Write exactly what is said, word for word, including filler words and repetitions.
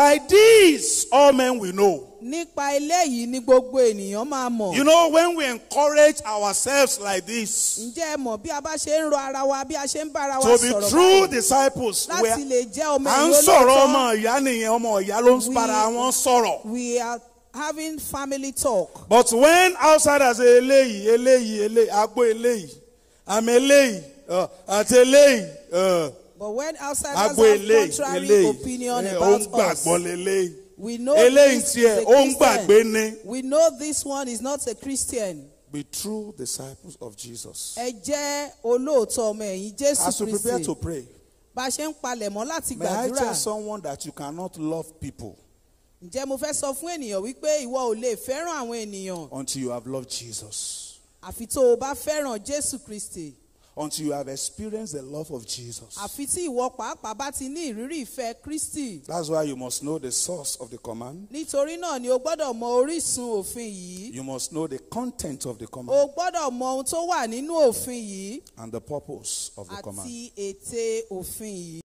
By this, all men will know. Nípa eléyìí ni gbogbo ènìyàn máa mọ̀. You know, when we encourage ourselves like this, Ǹjẹ́ ẹ mọ̀ bí a bá ṣe ń rọ ara wa bí a ṣe ń bá ara wa to be sọ̀rọ̀ true báyìí disciples, we láti lè jẹ́ ọmọ à ń ẹ̀yìn sọ̀rọ̀ olóòótọ́. ọmọ ìyá nìyẹn, ọmọ ìyá ló ń para wọn sọ̀rọ̀. We are having family talk. But when outsiders say eléyìí, eléyìí, eléyìí, agbo eléyìí, àmì eléyìí, uh, àti eléyìí, uh, But when outsiders agbo have eléyìí, contrary eléyìí, opinion eh, ó about ń us, gbàgbọ́ leléyìí. we know Eléyìí this tiẹ̀ is a ó ń gbàgbé Christian. ni. We know this one is not a Christian. Be true disciples of Jesus. Ẹ jẹ́ olóòótọ́ ọmọ ẹ̀yìn Jésù As you prepare to Kristi. pray, Bá a ṣe ń palẹ̀mọ́ láti may I gbàdúrà. tell someone that you cannot love people Ǹjẹ́ mo fẹ́ sọ fún ènìyàn wípé ìwọ ò lè fẹ́ràn àwọn ènìyàn until you have loved Jesus, àfi tó o bá fẹ́ràn Jésù Kristi. until you have experienced the love of Jesus. Àfi tí ìwọ pàápàá bá ti ní ìrírí ìfẹ́ Kristi. That's why you must know the source of the command. Nítorí náà ni o gbọ́dọ̀ mọ orísun òfin yìí. You must know the content of the O command gbọ́dọ̀ mọ ohun tó wà nínú òfin yìí and the purpose of the command. àti ète òfin yìí.